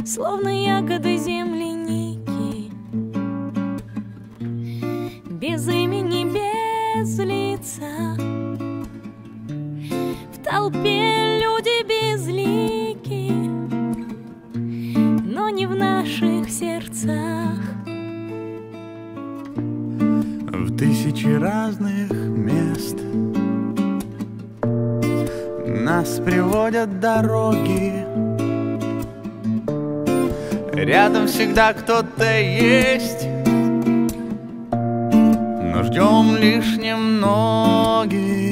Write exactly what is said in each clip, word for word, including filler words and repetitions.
словно ягоды земляники, без имени, без лица. В толпе люди безлики, но не в наших сердцах. В тысячи разных мест нас приводят дороги. Рядом всегда кто-то есть, но ждем лишь немногих.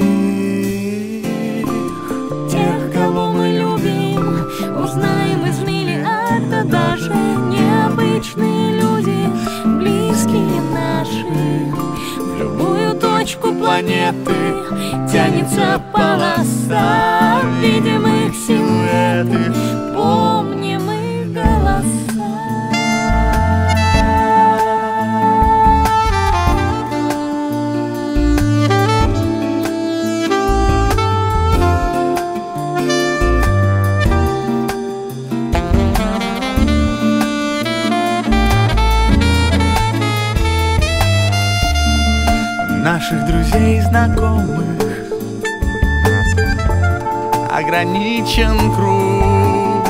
Тех, кого мы любим, узнаем из миллиарда. Даже необычные люди, близкие наши. В любую точку планеты тянется полоса, видим их силуэты, помним их голоса. Наших друзей и знакомых ограничен круг.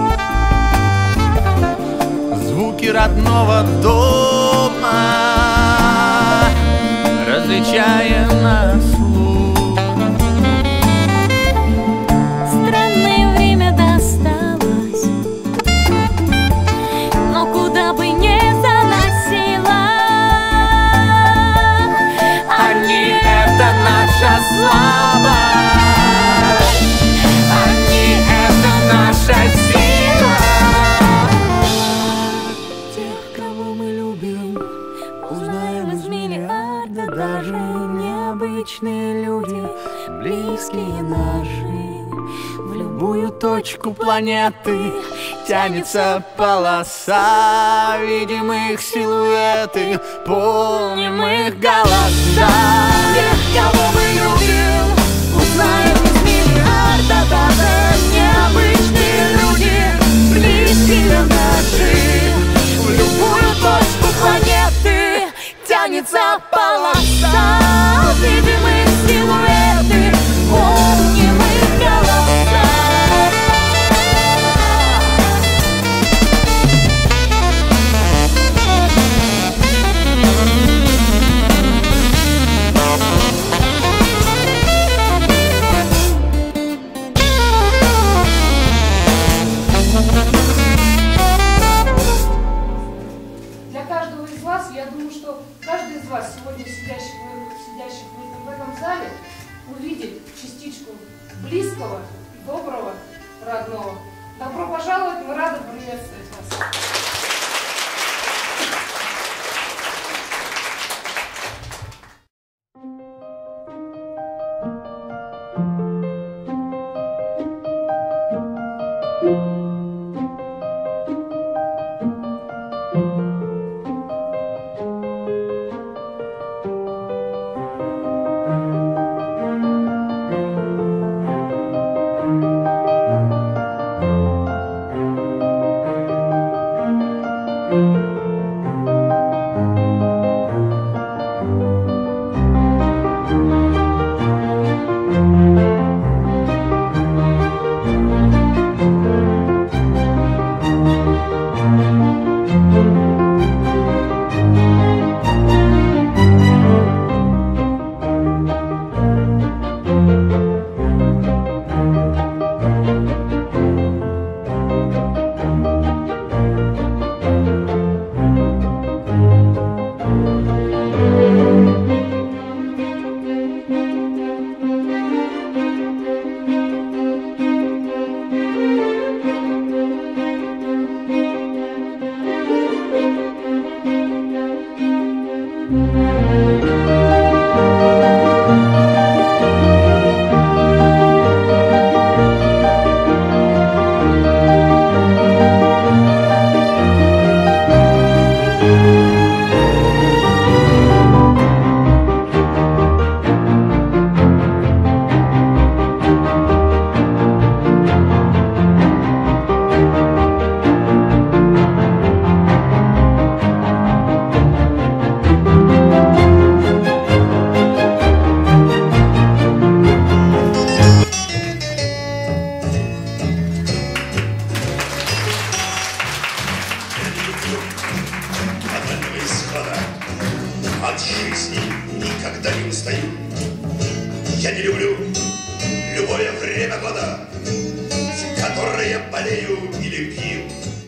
Звуки родного дома различаем на слух. Странное время досталось, но куда бы ни заносило, они — это наша слава, они — это наша сила. Тех, кого мы любим, узнаем из миллиарда. Даже необычные люди, близкие наши. В любую точку планеты Тянется полоса, видим их силуэты, помним их голоса. тех, кого мы любим, узнаем из миллиарда. Даже необычные люди, близкие наши. В любую точку планеты тянется полоса, видим их силуэты, помним их голоса. Для каждого из вас, я думаю, что каждый из вас, сегодня сидящих, сидящих в этом зале, увидит частичку близкого, доброго, родного. Добро пожаловать, мы рады приветствовать вас. коллектив.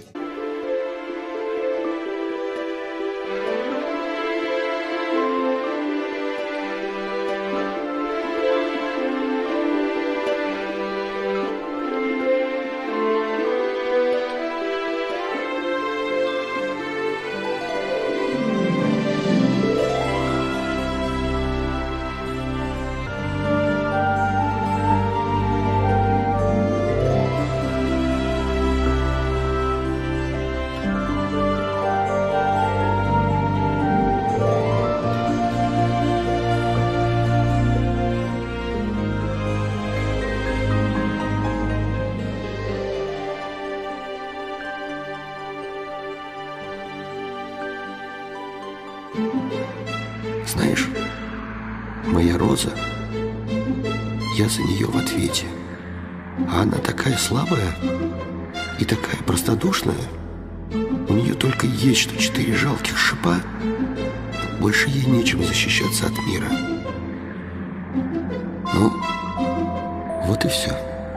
Знаешь, моя Роза, я за нее в ответе. А она такая слабая и такая простодушная. У нее только есть что четыре жалких шипа. Больше ей нечем защищаться от мира. Ну, вот и все.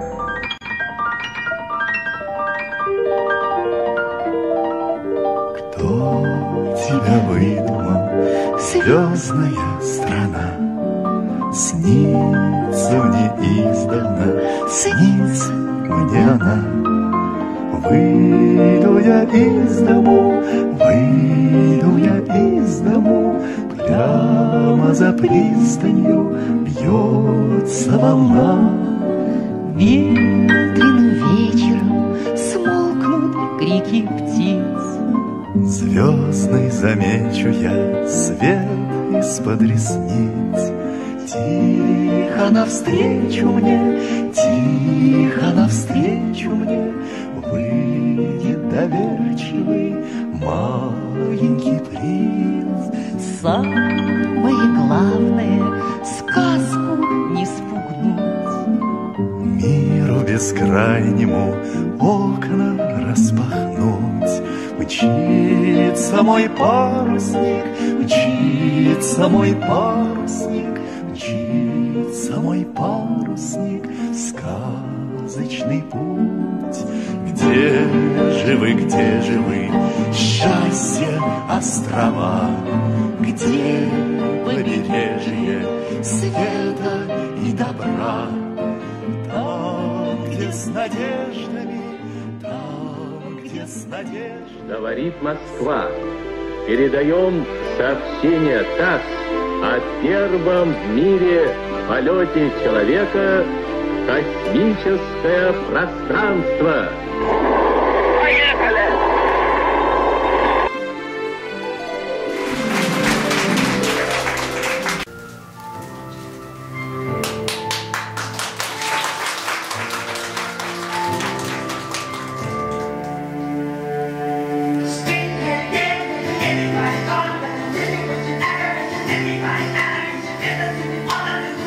Кто тебя выдумал, звездная страна? Снится мне издавна, снится мне она. Выйду я из дому, выйду я из дому, прямо за пристанью бьется волна. Ветреным вечером смолкнут крики птиц. Звездный замечу я свет из-под ресниц. Тихо навстречу мне, тихо навстречу мне выйдет доверчивый маленький принц. Самое главное — сказку не спугнуть. Миру бескрайнему окна распахнуть. Мчится мой парусник, мчится мой парусник, мчится мой парусник, сказочный путь. Где же вы, где же вы, счастье острова? Где побережье света и добра? Там, где с надеждами, там, где с надеждой. Говорит Москва. Передаем сообщение ТАСС о первом в мире полете человека в космическое пространство. Поехали!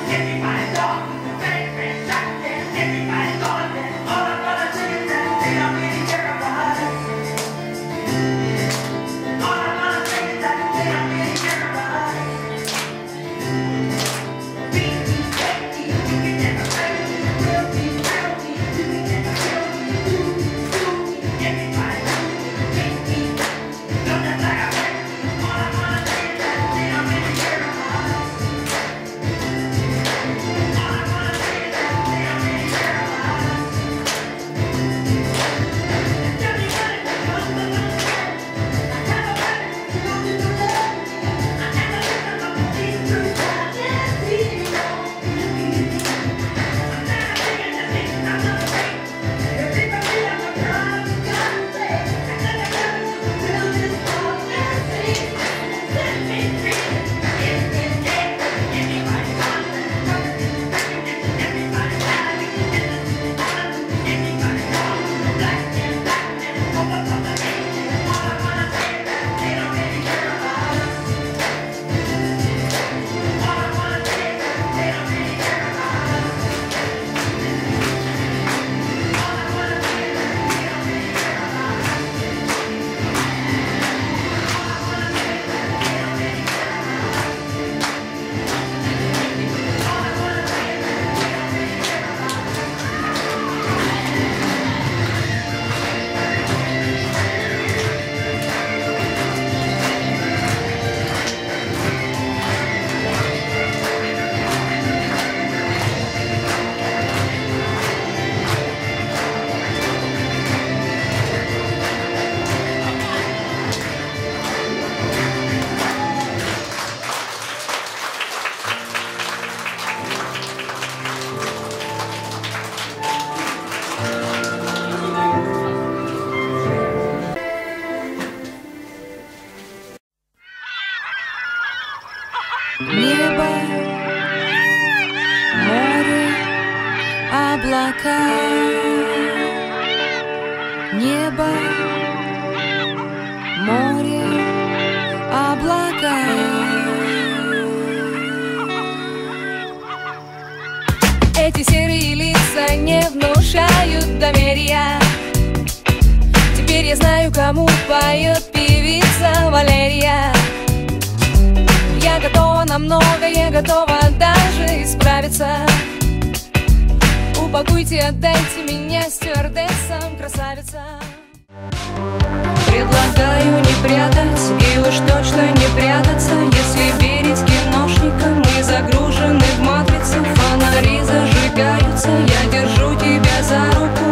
Everybody Небо, море, облака. Эти серые лица не внушают доверия. Теперь я знаю, кому поет певица Валерия. Я готова на многое, готова даже исправиться. Упакуйте, отдайте меня стюардессам, красавица. Предлагаю не прятать и уж точно не прятаться. Если верить киношникам, мы загружены в матрицу. Фонари зажигаются, я держу тебя за руку.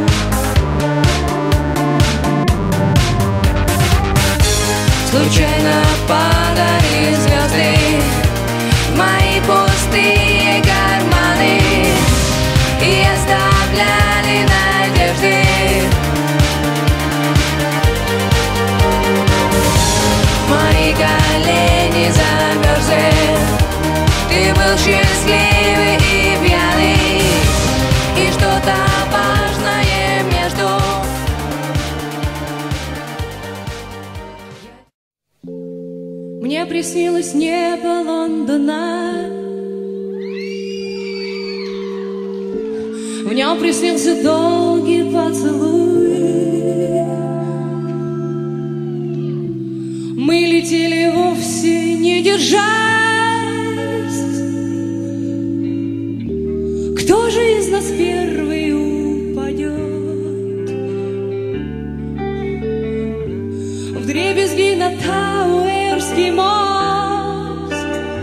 Случайно падали звезды в мои пустые карманы и оставляли надежды. Мои колени замерзли, ты был счастливый и пьяный, и что-то важное между. Мне приснилось небо Лондона, в нем приснился долгий поцелуй. Мы летели вовсе не держась. Кто же из нас первый упадет? Вдребезги на Тауэрский мост.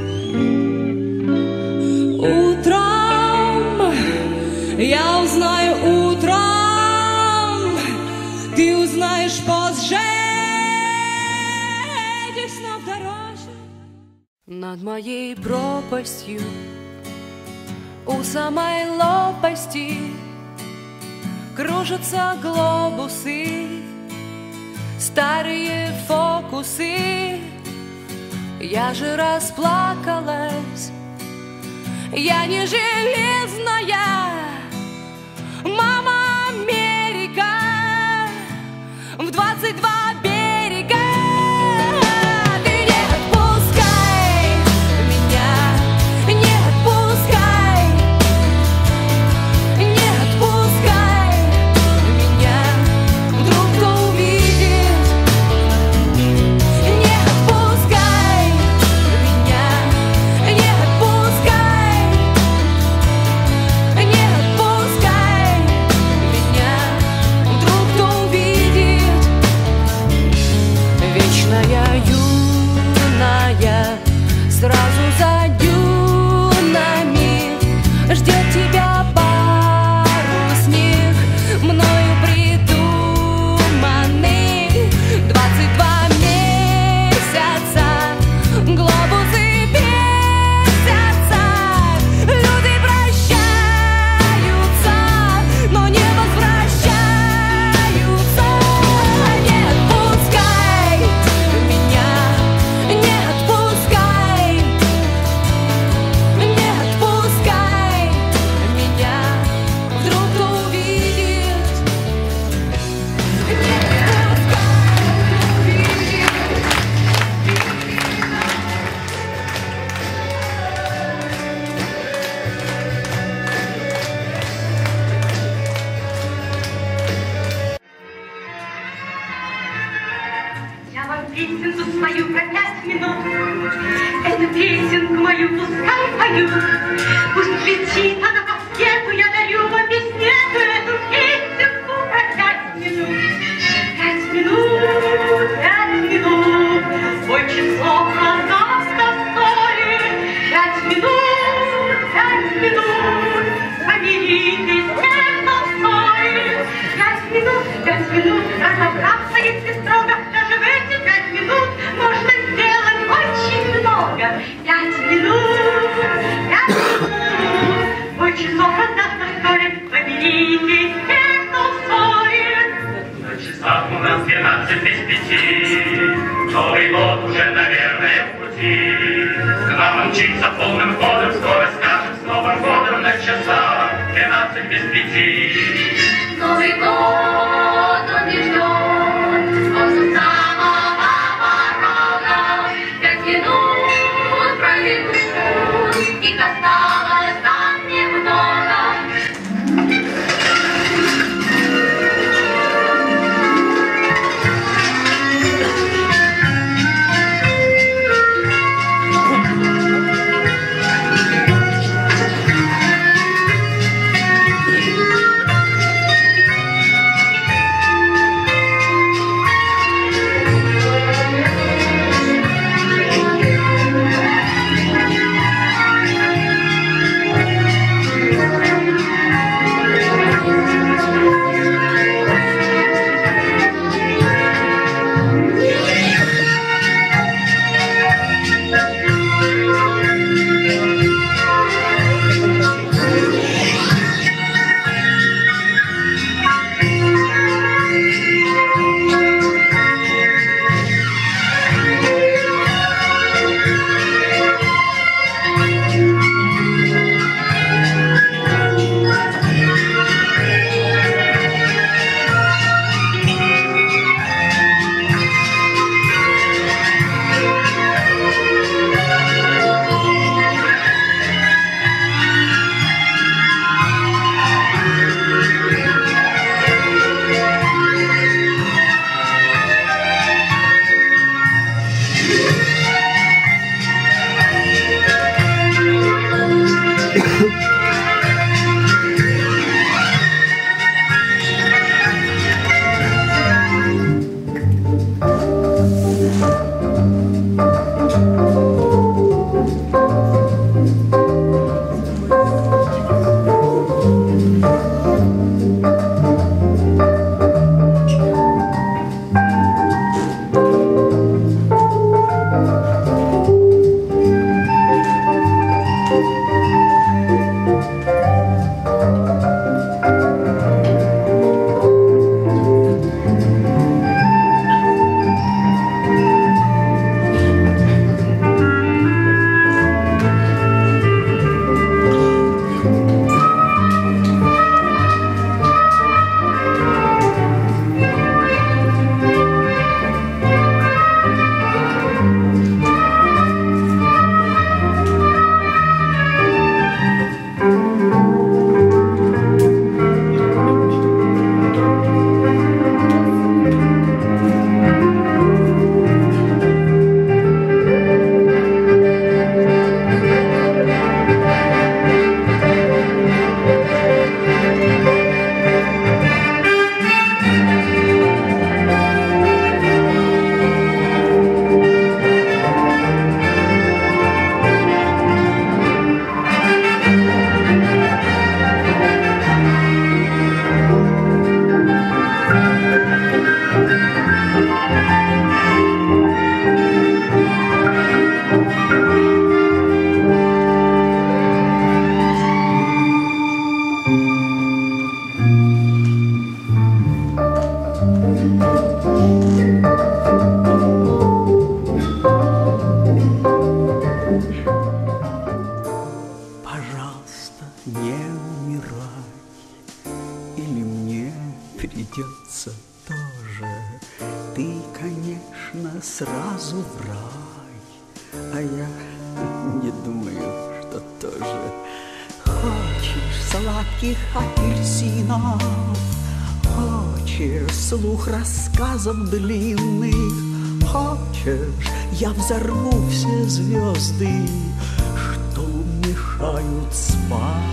Утром я узнаю, утром ты узнаешь позже. Над моей пропастью, у самой лопасти, кружатся глобусы, старые фокусы. Я же расплакалась, я не железная, мама Америка, в двадцать два берега. Сразу за дюнами ждет тебя парусник, мною придуманный. Двадцать два месяца глобусы бесятся, люди прощаются, но не возвращаются. Не отпускай меня, не отпускай. Я вам песенку свою про пять минут. Эту песенку мою пускай поют. Пусть летит она по свету, я дарю вам песнету. Эту песенку про пять минут. Пять минут, пять минут. Ой, число нас достоит. Пять минут, пять минут. Помиритесь, это стоит. Пять минут, пять минут. Разобраться, если строго. Даже в эти пять минут можно сделать очень много. Пять минут, пять минут. Ой, часов от нас достоит. Помиритесь, это стоит. На часах у нас двенадцать без пяти. Новый год уже, наверное, в пути. К нам мчится полным ходом. Скоро скажем с Новым годом на часах двенадцать без пяти. Новый год, он лишь можно сразу в рай, а я не думаю, что тоже. Хочешь сладких апельсинов, хочешь слух рассказов длинных, хочешь, я взорву все звезды, что мешают спать.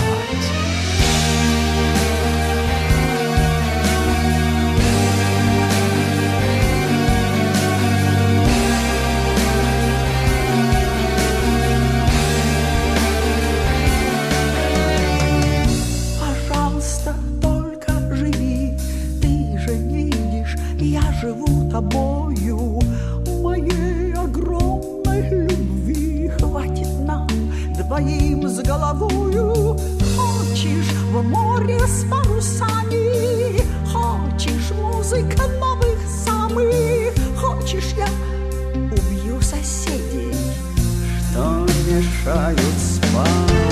Живу тобою, моей огромной любви хватит нам двоим с головою. Хочешь в море с парусами, хочешь музыка новых самых, хочешь я убью соседей, что мешают спать.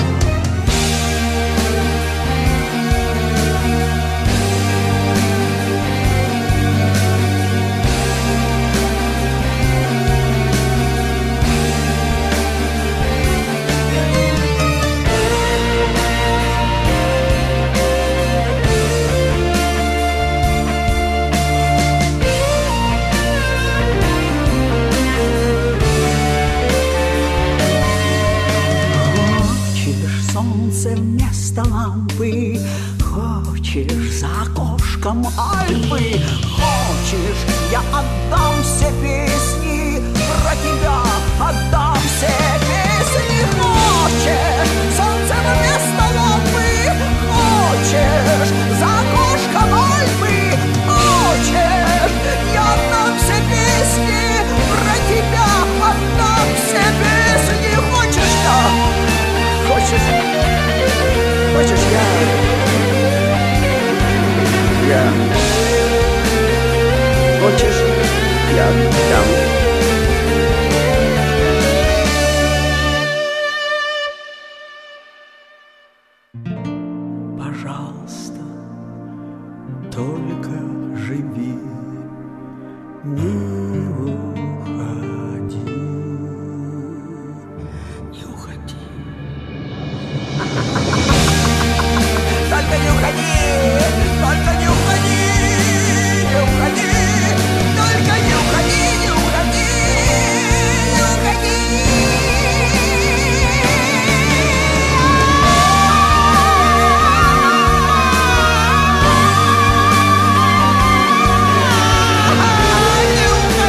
Вместо лампы, хочешь за окошком Альпы, хочешь, я отдам все песни про тебя, отдам все песни. Хочешь, солнце вместо лампы, хочешь, за окошком Альпы, хочешь, я отдам все песни про тебя, отдам все песни. Хочешь, я, хочешь, хочешь, я, я, хочешь, я дам. Пожалуйста, только живи, не уходи, не уходи. Только не уходи, только не уходи, не уходи, только не уходи, не уходи, не уходи. Не уходи.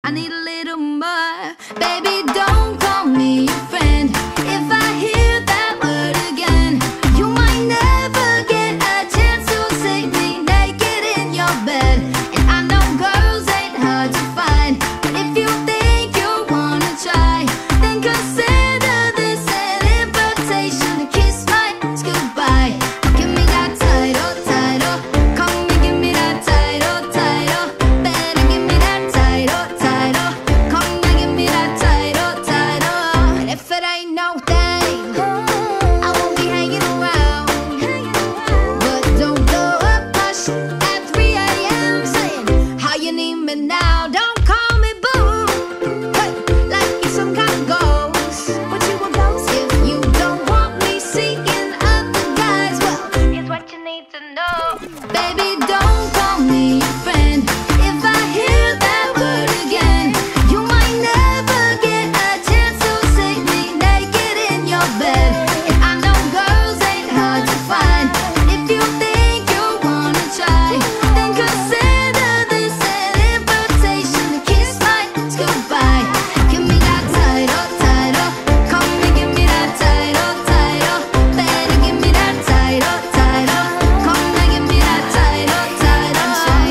I need a little more. Baby, don't call me your friend. If I hear that word again, you might never get a chance to see me naked in your bed. And I know girls ain't hard to find, but if you think you wanna try, then consider this an invitation to kiss my goodbye. Give me that title, title. Come and give me that title, title. Better give me that title, title. Come and give me that title, title. And if it ain't no thing, I won't be hanging around. But don't blow up my shit at three A M saying how you need me now. Don't call me boo, hey, like you're some kind of ghost. But you a ghost if you don't want me seeking other guys. Well, here's what you need to know. Baby, don't call me your friend. If I hear that word again, you might never get a chance to see me naked in your bed. And I know girls ain't hard to find. If you think you wanna try, then consider this an invitation to kiss my goodbye. Give me that title, title. Come and give me that title, title. Better give me that title, title. Come and give me that title, title.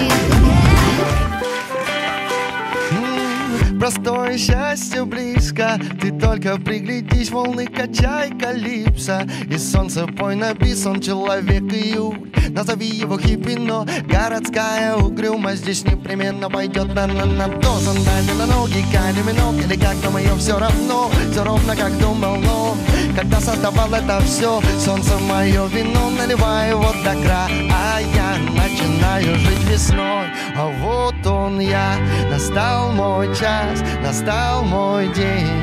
М, Простое счастье близко. Ты только приглядись, волны качай калипсо. И солнце пой на бисон, человек июль. Назови его хиппи, но городская угрюмость здесь непременно пойдет на на на до. Сандали на ноги, камень или как на моем все равно. Все ровно как думал, но когда создавал это все, солнце мое вино, наливай его до кра. А я начинаю жить весной. А вот он я, настал мой час, настал мой день.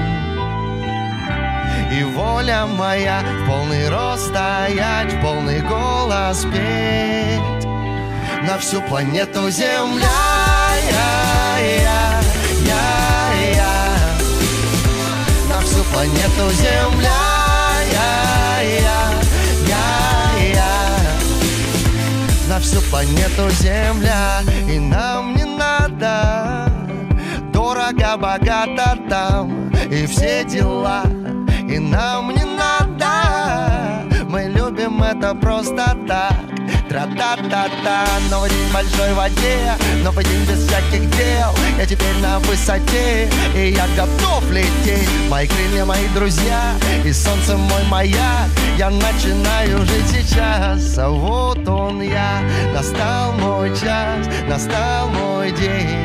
И воля моя в полный рост стоять, в полный голос петь на всю планету Земля. Я, я, я, я. На всю планету Земля. Я, я, я, я. На всю планету Земля. И нам не надо дорого, богато там и все дела. И нам не надо, мы любим это просто так. Тра-та-та-та, новый день в большой воде, новый день без всяких дел. Я теперь на высоте, и я готов лететь. Мои крылья, мои друзья, и солнце мой маяк. Я начинаю жить сейчас, а вот он я. Настал мой час, настал мой день.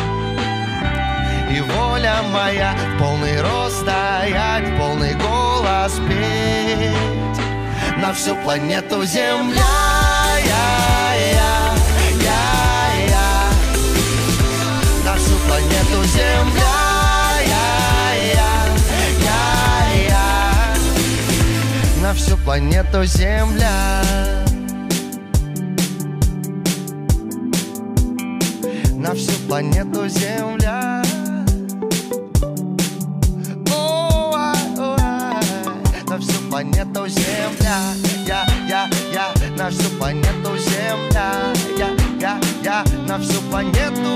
И воля моя в полный рост стоять, в полный голос петь на всю планету Земля. Я, я, я, я. На всю планету Земля. Я, я, я, я. На всю планету Земля. На всю планету Земля. На всю планету Земля, я, я, я, на всю планету Земля, я, я, я, на всю планету